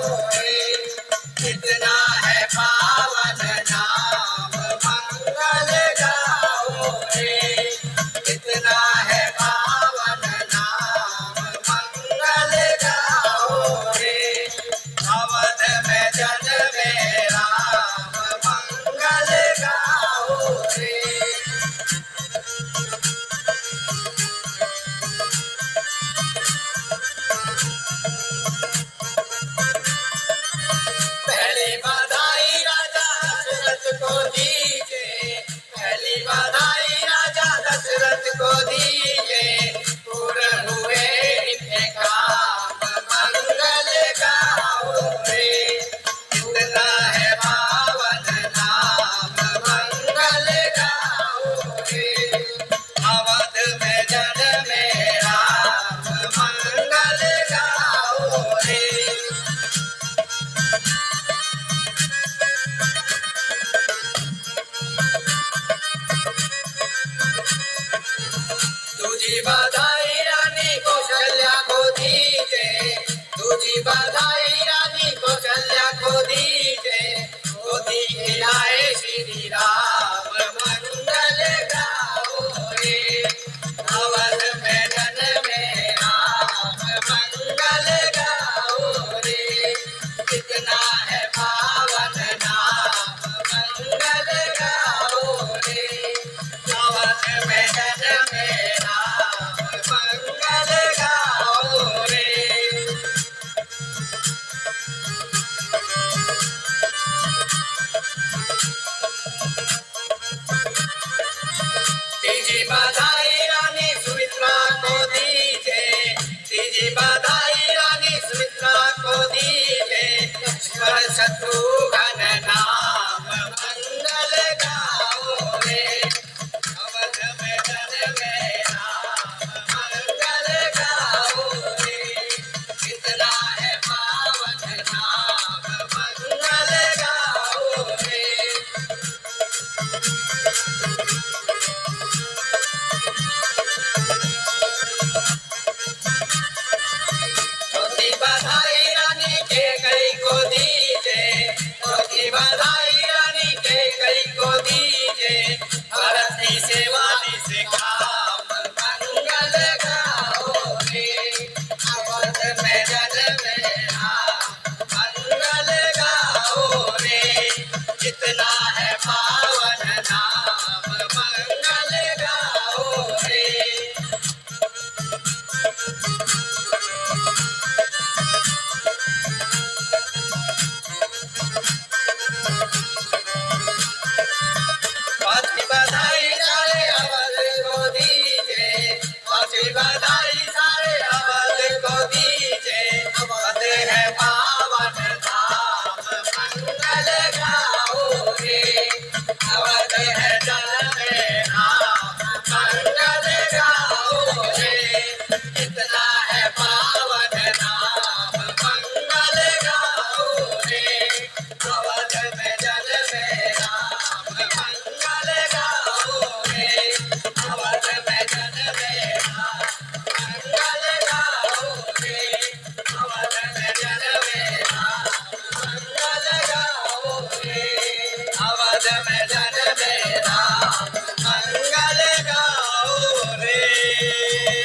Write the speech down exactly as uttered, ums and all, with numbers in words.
रे। कितना है पावन नाम मंगल गाओ रे। कितना है पावन नाम मंगल गाओ रे। अवध में जन्मे राम मंगल गाओ रे। पहली बधाई राजा दशरथ को दीजिए। पहली बधाई राजा दशरथ को दीजिए। पूर्ण हुए इनके काम मंगल गाओ रे। कितना है पावन नाम मंगल गाओ रे। अवध में जन्मे राम मंगल गाओ रे। तुझी बधाई रानी कौशल्या को दीजिए। तुझी बधाई रानी कौशल्या को दीजिए। गोदी खिलाए श्री राम मंगल गाओ रे। अवध में जन्मे राम मंगल गाओ रे। कितना है पावन नाम मंगल गाओ रे। अवध में जन्मे राम मंगल गाओ रे। तीजी बधाई रानी सुमित्रा को दीजिए। तीजी बधाई रानी सुमित्रा को दीजिए। लक्ष्मण शत्रुघ्न नाम मंगल गाओ रे। अवध में जन्मे राम मंगल गाओ रे। कितना है पावन नाम मंगल गाओ रे। चौथी बधाई रानी कैकेयी को दीजिए। चौथी बधाई रानी कैकेयी को दीजिए। भरत की सेवा से काम मंगल गाओ रे। अवध में जन्मे राम मंगल गाओ रे। कितना है पावन नाम मंगल गाओ रे। पांचवी बधाई सारे अवध को दीजिए। पांचवी बधाई सारे अवध को दीजिए। अवध है पावन नाम मंगल गाओ रे। अवध है जन्मे राम मंगल गाओ रे। कितना है पावन नाम मंगल गाओ रे। अवध में जन्मे राम मंगल गाओ रे। अवध में जन्मे राम मंगल गाओ रे। अवध में जन्मे राम मंगल गाओ रे। अवध में जन्मे राम मंगल गाओ रे।